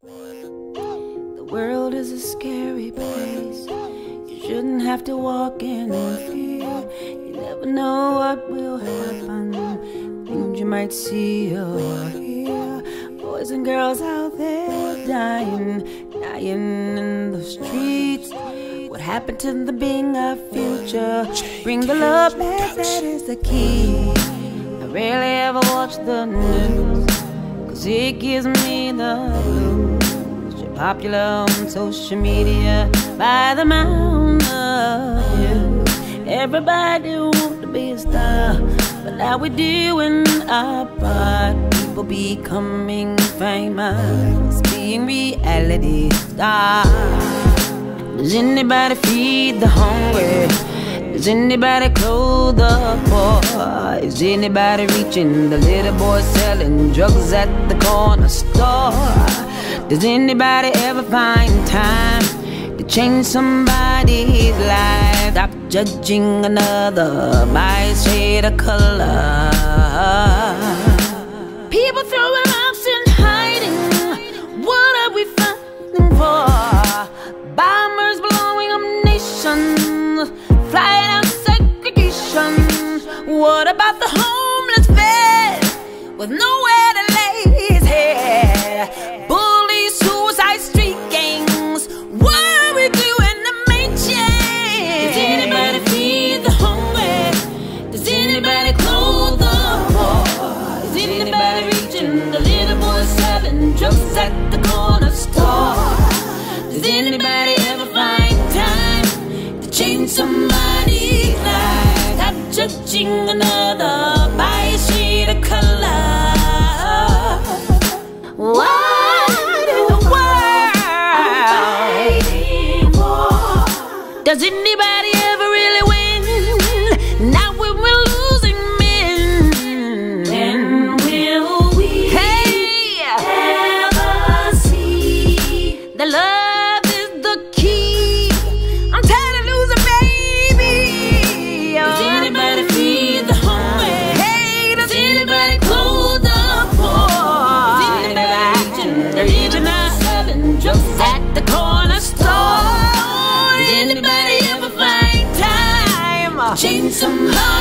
The world is a scary place. You shouldn't have to walk in fear. You never know what will happen. Things you might see or hear. Boys and girls out there dying in the streets. What happened to the being of future? Bring the love back, that is the key. I rarely ever watch the news, 'cause it gives me the blues. You're popular on social media by the amount of you. Everybody wants to be a star, but now we're doing our part. People becoming famous, being reality stars. Does anybody feed the hungry? Does anybody clothe the poor? Is anybody reaching the little boy selling drugs at the corner store? Does anybody ever find time to change somebody's life? Stop judging another by his shade of color. People throwing rocks and hiding. What are we fighting for? Bombers blowing up nations, flying out segregation. What about the homeless vet with nowhere to lay his head? Bullies, suicide, street gangs. What are we doing to make change? Does anybody feed the hungry? Does anybody clothe the poor? Is anybody reaching the little boy selling drugs at the corner store? Does anybody ever find time to change somebody's life? Stop judging another by a shade of color. What in the world? Does anybody ever really win? Now when we're losing men, then will we ever see the love? At the corner store. Does anybody ever find time to change somebody?